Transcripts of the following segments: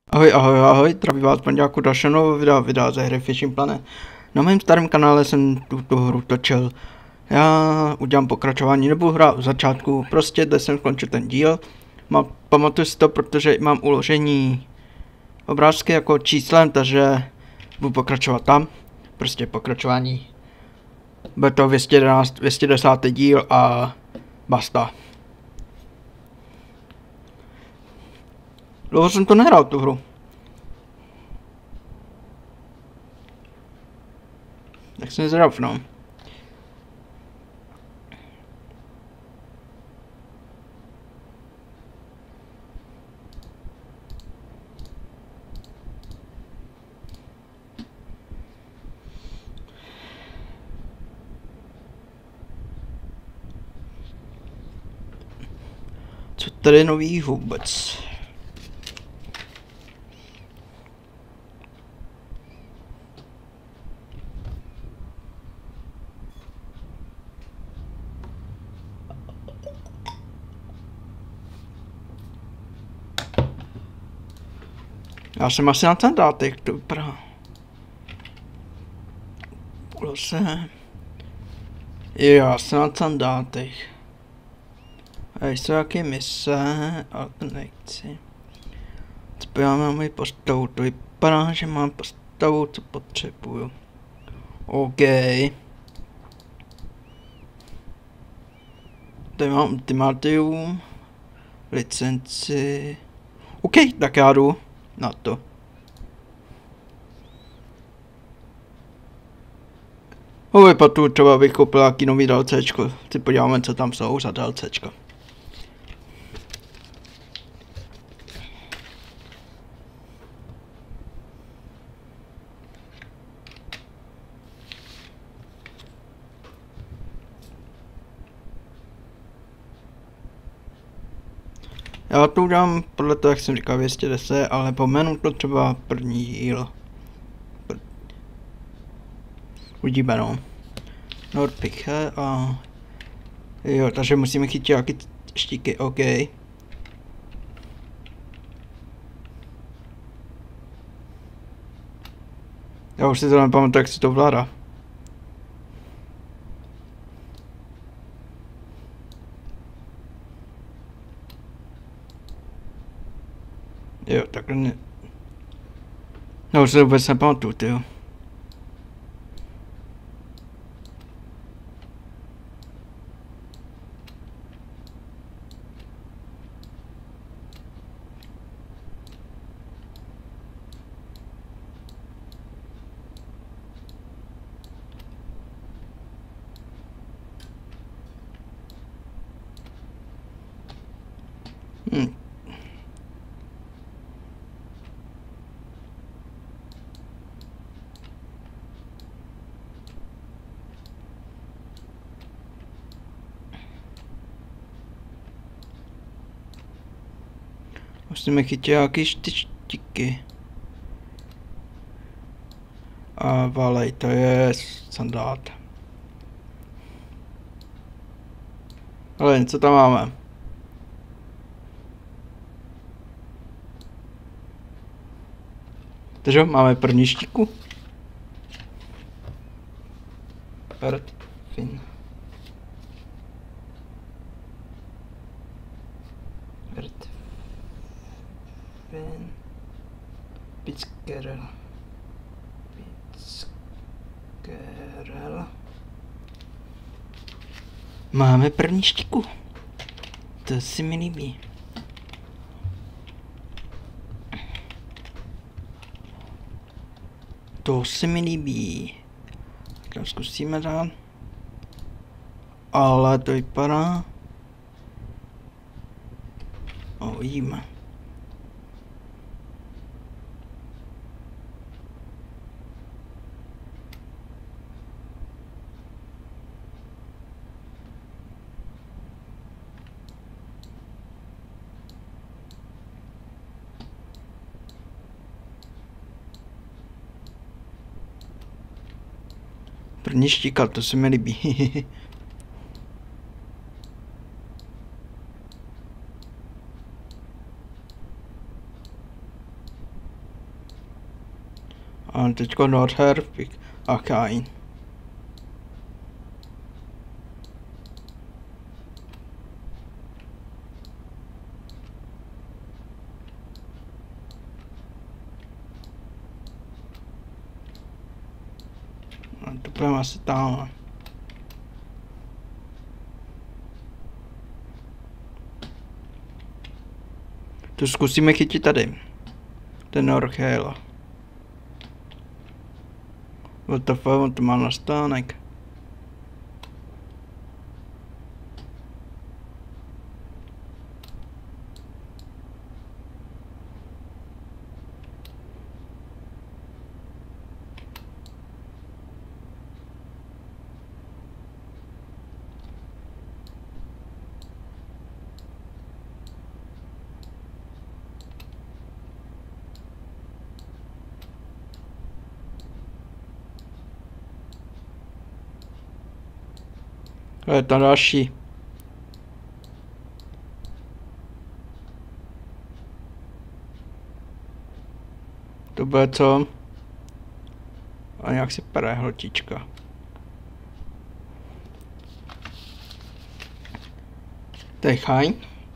Ahoj, ahoj, ahoj, zdraví vás panďáku dalšího nového videa ze hry Fishing Planet. Na mém starém kanále jsem tuto hru točil. Já udělám pokračování, nebudu hrát od začátku, prostě zde jsem skončil ten díl. Pamatuju si to, protože mám uložení obrázky jako číslem, takže budu pokračovat tam. Prostě pokračování. Bude to 211, 210. díl a basta. Dlouho jsem to nehrál, tu hru. Tak jsem zdrav, no. Co tady je nový vůbec? Já jsem asi na ten dátek, to vypadá. Klose. Jo, já jsem na ten dátek. A jsou jaké mise, ale to nechci. Spojíme na moji postavu, to vypadá, že mám postavu, co potřebuju. OK. Tady mám ultimatium, licenci. OK, tak já jdu na to. Vypadá třeba bych koupil nějaký nový DLCčko. Si podíváme, co tam jsou za DLCčko. Já to udělám podle toho, jak jsem říkal, 210, ale pomenu to třeba první díl. Uvidíme, no. Nordpiche a... Jo, takže musíme chytit nějaký štíky, OK. Já už si to nepamatuji, jak si to vládá. Jo, takhle ne... Já už se vůbec nepamatuju, tyjo. Musíme chytit nějaký štyčky. A valej, to je sandát. Ale co tam máme? Takže máme první štiku. Fin. Fin. Pitzkerel. Máme první štiku. To si mi líbí. To se mi líbí. Tak zkusíme dát. Ale to vypadá. Uvidíme. První štíka, to se mi líbí. A teďko Nordher, a Kain. A to půjdeme asi tam. To zkusíme chytit tady. Ten Nordher. WTF, on to má na stánek. To je ta další. To bude co? A nějak si pere hlotička. To je Kain.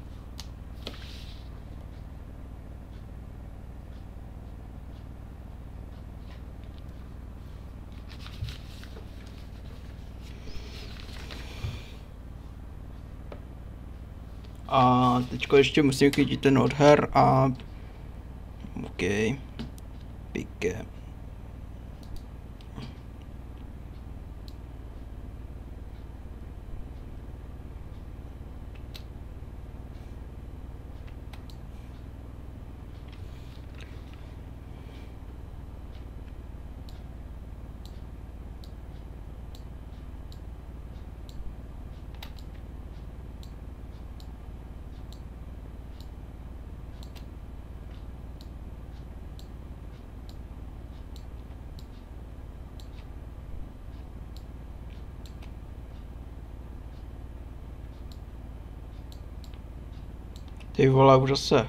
A teďko ještě musím chytit ten Nordher a... OK. Pike. Ty vole, už zase.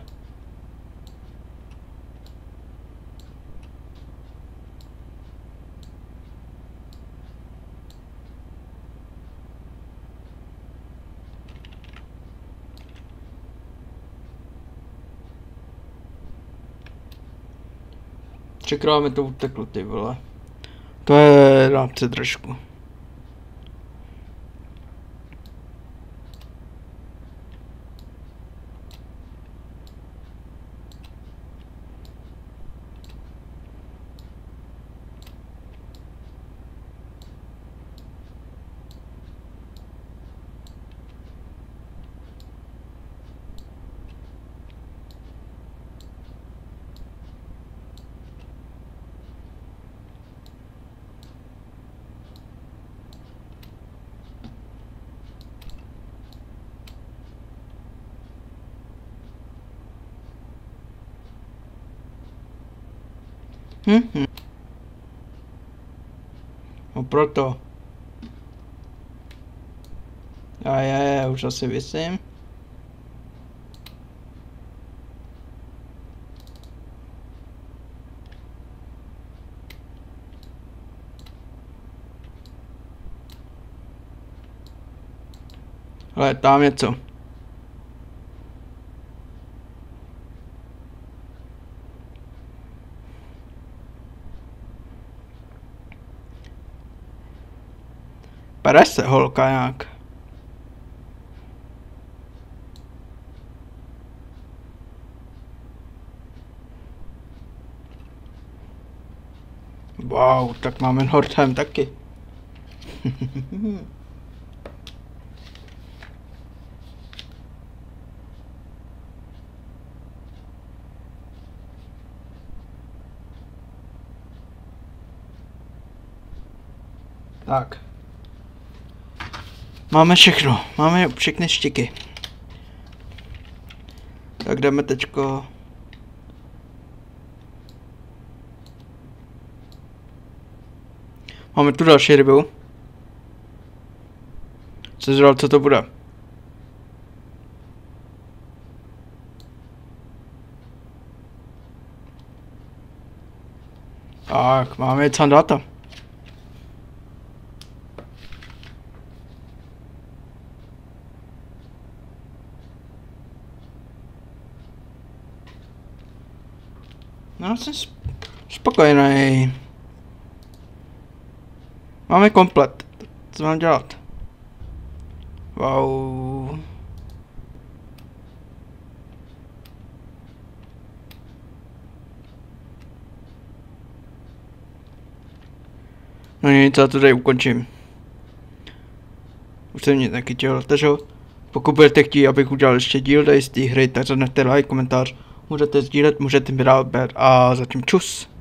Třikrát mi to uteklo, ty vole. To je na předržku. No proto. A už asi visím. Ale tam něco. Pere se holka nějak. Wow, tak máme Nordheim taky. Tak. Máme všechno, máme všechny štiky. Tak jdeme teďko. Máme tu další rybu. Sežral, co to bude. Tak, máme něco data. No, jsem spokojený. Máme komplet. Co mám dělat? Wow. No nic, já to tady ukončím. Už jsem nic nechytil, takže pokud budete chtít, abych udělal ještě díl tady z té hry, tak zaneste like, komentář, můžete sdílet, můžete mi dát a zatím čus.